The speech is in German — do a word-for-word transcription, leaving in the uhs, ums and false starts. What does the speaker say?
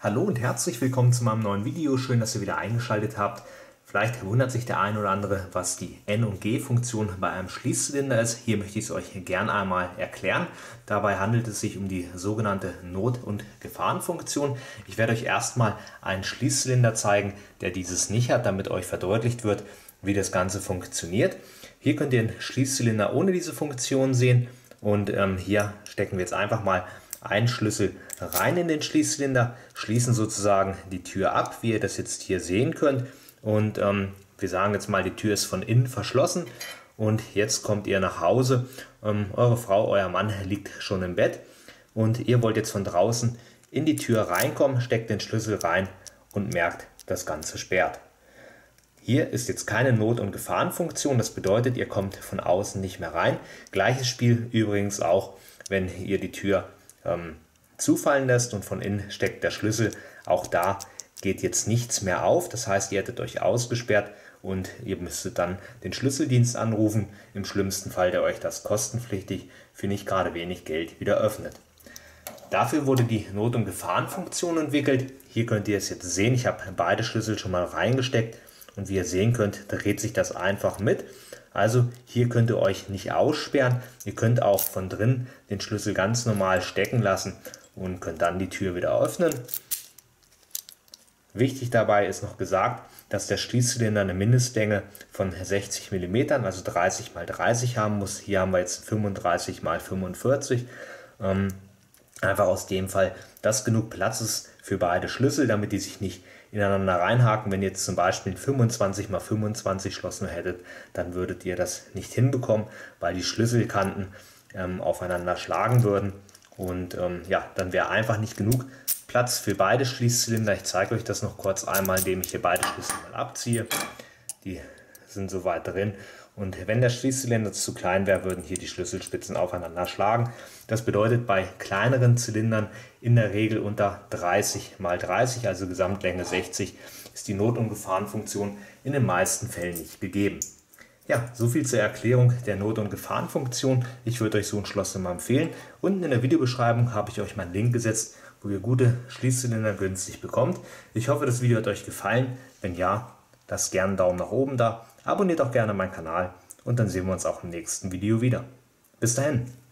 Hallo und herzlich willkommen zu meinem neuen Video. Schön, dass ihr wieder eingeschaltet habt. Vielleicht wundert sich der ein oder andere, was die N- und G-Funktion bei einem Schließzylinder ist. Hier möchte ich es euch gern einmal erklären. Dabei handelt es sich um die sogenannte Not- und Gefahrenfunktion. Ich werde euch erstmal einen Schließzylinder zeigen, der dieses nicht hat, damit euch verdeutlicht wird, wie das Ganze funktioniert. Hier könnt ihr einen Schließzylinder ohne diese Funktion sehen und ähm, hier stecken wir jetzt einfach mal einen Schlüssel rein in den Schließzylinder, schließen sozusagen die Tür ab, wie ihr das jetzt hier sehen könnt. Und ähm, wir sagen jetzt mal, die Tür ist von innen verschlossen und jetzt kommt ihr nach Hause. Ähm, eure Frau, euer Mann liegt schon im Bett und ihr wollt jetzt von draußen in die Tür reinkommen, steckt den Schlüssel rein und merkt, das Ganze sperrt. Hier ist jetzt keine Not- und Gefahrenfunktion, das bedeutet, ihr kommt von außen nicht mehr rein. Gleiches Spiel übrigens auch, wenn ihr die Tür ähm, zufallen lässt und von innen steckt der Schlüssel. Auch da geht jetzt nichts mehr auf, das heißt, ihr hättet euch ausgesperrt und ihr müsstet dann den Schlüsseldienst anrufen. Im schlimmsten Fall, der euch das kostenpflichtig für nicht gerade wenig Geld wieder öffnet. Dafür wurde die Not- und Gefahrenfunktion entwickelt. Hier könnt ihr es jetzt sehen, ich habe beide Schlüssel schon mal reingesteckt und wie ihr sehen könnt, dreht sich das einfach mit. Also hier könnt ihr euch nicht aussperren, ihr könnt auch von drin den Schlüssel ganz normal stecken lassen und könnt dann die Tür wieder öffnen. Wichtig dabei ist noch gesagt, dass der Schließzylinder eine Mindestlänge von sechzig Millimeter, also dreißig mal dreißig haben muss. Hier haben wir jetzt fünfunddreißig mal fünfundvierzig. Ähm, einfach aus dem Fall, dass genug Platz ist für beide Schlüssel, damit die sich nicht ineinander reinhaken. Wenn ihr jetzt zum Beispiel ein fünfundzwanzig mal fünfundzwanzig Schloss nur hättet, dann würdet ihr das nicht hinbekommen, weil die Schlüsselkanten ähm, aufeinander schlagen würden. Und ähm, ja, dann wäre einfach nicht genug Platz für beide Schließzylinder. Ich zeige euch das noch kurz einmal, indem ich hier beide Schlüssel mal abziehe. Die sind soweit drin. Und wenn der Schließzylinder zu klein wäre, würden hier die Schlüsselspitzen aufeinander schlagen. Das bedeutet bei kleineren Zylindern in der Regel unter dreißig mal dreißig, also Gesamtlänge sechzig, ist die Not- und Gefahrenfunktion in den meisten Fällen nicht gegeben. Ja, soviel zur Erklärung der Not- und Gefahrenfunktion. Ich würde euch so ein Schloss immer empfehlen. Unten in der Videobeschreibung habe ich euch meinen Link gesetzt, wo ihr gute Schließzylinder günstig bekommt. Ich hoffe, das Video hat euch gefallen. Wenn ja, lasst gerne einen Daumen nach oben da. Abonniert auch gerne meinen Kanal und dann sehen wir uns auch im nächsten Video wieder. Bis dahin.